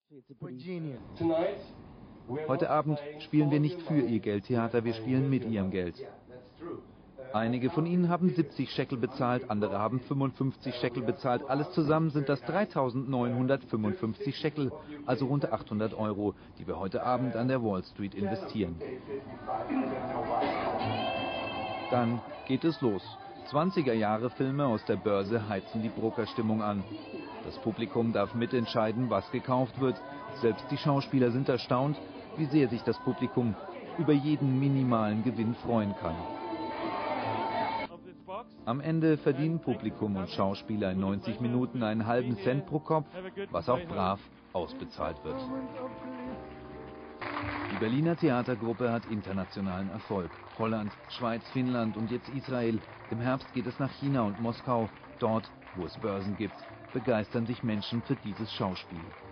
Heute Abend spielen wir nicht für Ihr Geldtheater, wir spielen mit Ihrem Geld. Einige von Ihnen haben 70 Shekel bezahlt, andere haben 55 Shekel bezahlt. Alles zusammen sind das 3.955 Shekel, also rund 800 Euro, die wir heute Abend an der Wall Street investieren. Dann geht es los. 20er-Jahre-Filme aus der Börse heizen die Brokerstimmung an. Das Publikum darf mitentscheiden, was gekauft wird. Selbst die Schauspieler sind erstaunt, wie sehr sich das Publikum über jeden minimalen Gewinn freuen kann. Am Ende verdienen Publikum und Schauspieler in 90 Minuten einen halben Cent pro Kopf, was auch brav ausbezahlt wird. Die Berliner Theatergruppe hat internationalen Erfolg. Holland, Schweiz, Finnland und jetzt Israel. Im Herbst geht es nach China und Moskau. Dort, wo es Börsen gibt, begeistern sich Menschen für dieses Schauspiel.